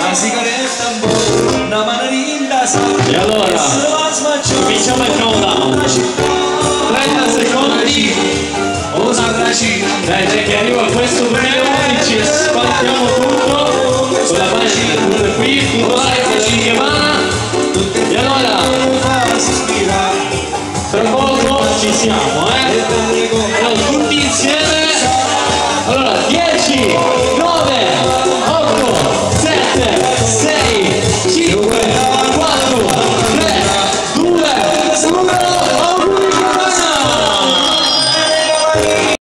E allora cominciamo il countdown. 30 secondi. Dai che arriva questo breve, ci spacchiamo tutto con la pagina qui, tutto live della Chiavana. E allora